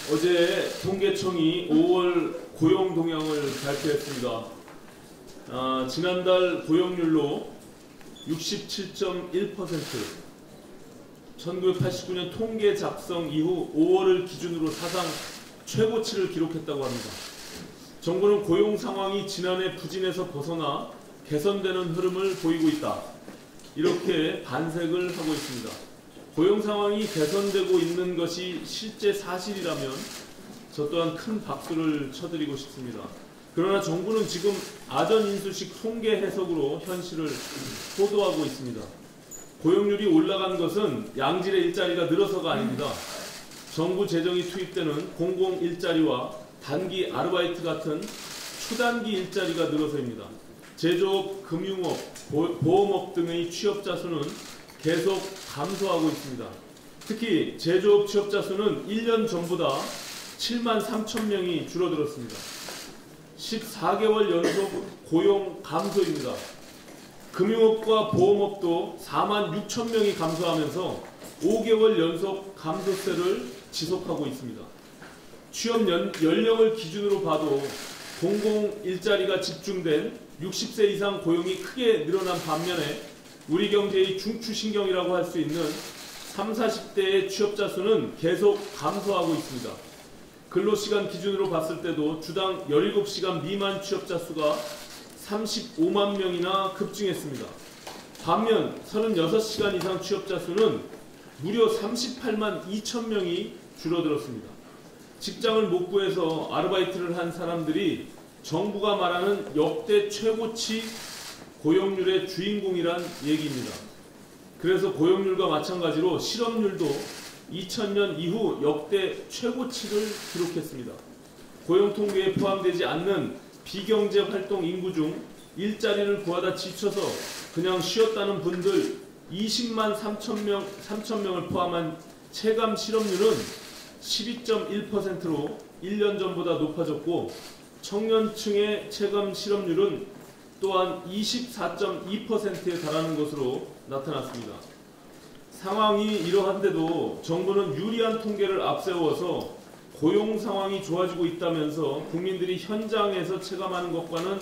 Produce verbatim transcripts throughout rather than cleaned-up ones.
어제 통계청이 오월 고용 동향을 발표했습니다. 아, 지난달 고용률로 육십칠 점 일 퍼센트, 천구백팔십구 년 통계 작성 이후 오월을 기준으로 사상 최고치를 기록했다고 합니다. 정부는 고용 상황이 지난해 부진에서 벗어나 개선되는 흐름을 보이고 있다, 이렇게 반색을 하고 있습니다. 고용 상황이 개선되고 있는 것이 실제 사실이라면 저 또한 큰 박수를 쳐드리고 싶습니다. 그러나 정부는 지금 아전인수식 통계 해석으로 현실을 호도하고 있습니다. 고용률이 올라간 것은 양질의 일자리가 늘어서가 아닙니다. 정부 재정이 투입되는 공공 일자리와 단기 아르바이트 같은 초단기 일자리가 늘어서입니다. 제조업, 금융업, 보험업 등의 취업자 수는 계속 감소하고 있습니다. 특히 제조업 취업자 수는 일 년 전보다 칠만 삼천 명이 줄어들었습니다. 십사 개월 연속 고용 감소입니다. 금융업과 보험업도 사만 육천 명이 감소하면서 오 개월 연속 감소세를 지속하고 있습니다. 취업 연, 연령을 기준으로 봐도 공공 일자리가 집중된 육십 세 이상 고용이 크게 늘어난 반면에 우리 경제의 중추신경이라고 할 수 있는 삼, 사십 대의 취업자 수는 계속 감소하고 있습니다. 근로시간 기준으로 봤을 때도 주당 열일곱 시간 미만 취업자 수가 삼십오만 명이나 급증했습니다. 반면 서른여섯 시간 이상 취업자 수는 무려 삼십팔만 이천 명이 줄어들었습니다. 직장을 못 구해서 아르바이트를 한 사람들이 정부가 말하는 역대 최고치 고용률의 주인공이란 얘기입니다. 그래서 고용률과 마찬가지로 실업률도 이천 년 이후 역대 최고치를 기록했습니다. 고용통계에 포함되지 않는 비경제활동 인구 중 일자리를 구하다 지쳐서 그냥 쉬었다는 분들 이십만 삼천 명, 삼천 명을 포함한 체감 실업률은 십이 점 일 퍼센트로 일 년 전보다 높아졌고, 청년층의 체감 실업률은 또한 이십사 점 이 퍼센트에 달하는 것으로 나타났습니다. 상황이 이러한데도 정부는 유리한 통계를 앞세워서 고용 상황이 좋아지고 있다면서 국민들이 현장에서 체감하는 것과는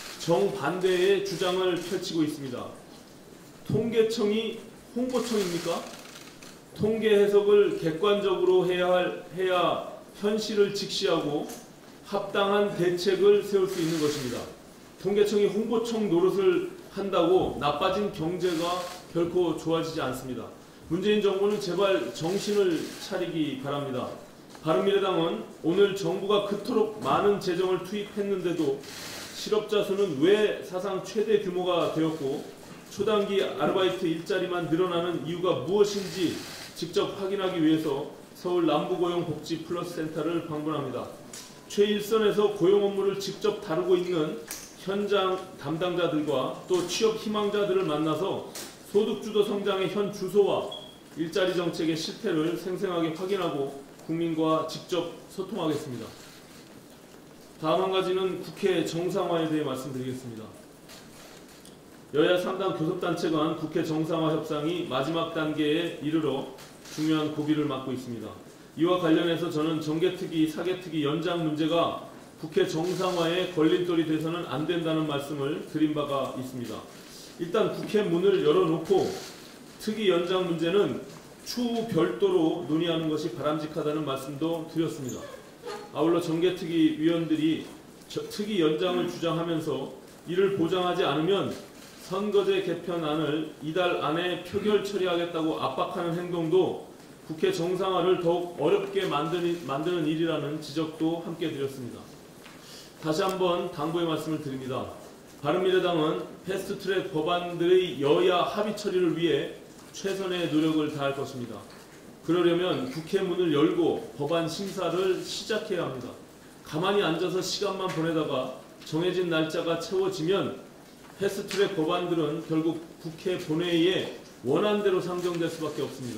정반대의 주장을 펼치고 있습니다. 통계청이 홍보청입니까? 통계 해석을 객관적으로 해야, 할, 해야 현실을 직시하고 합당한 대책을 세울 수 있는 것입니다. 통계청이 홍보청 노릇을 한다고 나빠진 경제가 결코 좋아지지 않습니다. 문재인 정부는 제발 정신을 차리기 바랍니다. 바른미래당은 오늘 정부가 그토록 많은 재정을 투입했는데도 실업자 수는 왜 사상 최대 규모가 되었고 초단기 아르바이트 일자리만 늘어나는 이유가 무엇인지 직접 확인하기 위해서 서울 남부고용복지플러스센터를 방문합니다. 최일선에서 고용 업무를 직접 다루고 있는 현장 담당자들과 또 취업 희망자들을 만나서 소득주도 성장의 현 주소와 일자리 정책의 실태를 생생하게 확인하고 국민과 직접 소통하겠습니다. 다음 한 가지는 국회 정상화에 대해 말씀드리겠습니다. 여야 삼 당 교섭단체 간 국회 정상화 협상이 마지막 단계에 이르러 중요한 고비를 맞고 있습니다. 이와 관련해서 저는 정개특위, 사개특위 연장 문제가 국회 정상화에 걸림돌이 돼서는 안 된다는 말씀을 드린 바가 있습니다. 일단 국회 문을 열어놓고 특위 연장 문제는 추후 별도로 논의하는 것이 바람직하다는 말씀도 드렸습니다. 아울러 정개특위 위원들이 특위 연장을 주장하면서 이를 보장하지 않으면 선거제 개편안을 이달 안에 표결 처리하겠다고 압박하는 행동도 국회 정상화를 더욱 어렵게 만드는, 만드는 일이라는 지적도 함께 드렸습니다. 다시 한번 당부의 말씀을 드립니다. 바른미래당은 패스트트랙 법안들의 여야 합의 처리를 위해 최선의 노력을 다할 것입니다. 그러려면 국회 문을 열고 법안 심사를 시작해야 합니다. 가만히 앉아서 시간만 보내다가 정해진 날짜가 채워지면 패스트트랙 법안들은 결국 국회 본회의에 원안대로 상정될 수밖에 없습니다.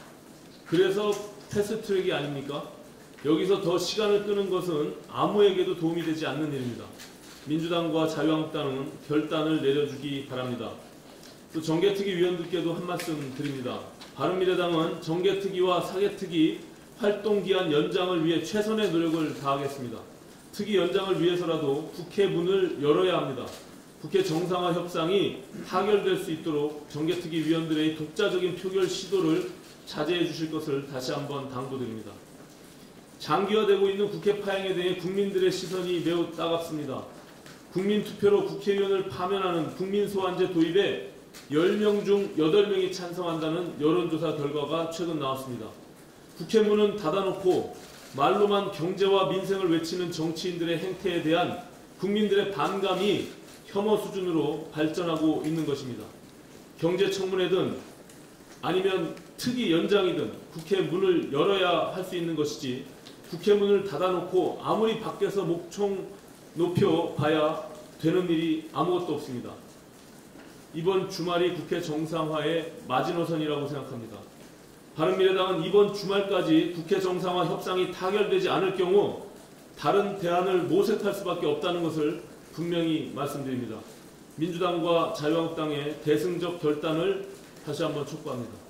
그래서 패스트트랙이 아닙니까? 여기서 더 시간을 끄는 것은 아무에게도 도움이 되지 않는 일입니다. 민주당과 자유한국당은 결단을 내려주기 바랍니다. 또 정개특위 위원들께도 한 말씀 드립니다. 바른미래당은 정개특위와 사개특위 활동기한 연장을 위해 최선의 노력을 다하겠습니다. 특위 연장을 위해서라도 국회 문을 열어야 합니다. 국회 정상화 협상이 타결될 수 있도록 정개특위 위원들의 독자적인 표결 시도를 자제해 주실 것을 다시 한번 당부드립니다. 장기화되고 있는 국회 파행에 대해 국민들의 시선이 매우 따갑습니다. 국민투표로 국회의원을 파면하는 국민소환제 도입에 열 명 중 여덟 명이 찬성한다는 여론조사 결과가 최근 나왔습니다. 국회 문은 닫아놓고 말로만 경제와 민생을 외치는 정치인들의 행태에 대한 국민들의 반감이 혐오 수준으로 발전하고 있는 것입니다. 경제청문회든 아니면 특위 연장이든 국회 문을 열어야 할 수 있는 것이지 국회 문을 닫아놓고 아무리 밖에서 목청 높여 봐야 되는 일이 아무것도 없습니다. 이번 주말이 국회 정상화의 마지노선이라고 생각합니다. 바른미래당은 이번 주말까지 국회 정상화 협상이 타결되지 않을 경우 다른 대안을 모색할 수밖에 없다는 것을 분명히 말씀드립니다. 민주당과 자유한국당의 대승적 결단을 다시 한번 촉구합니다.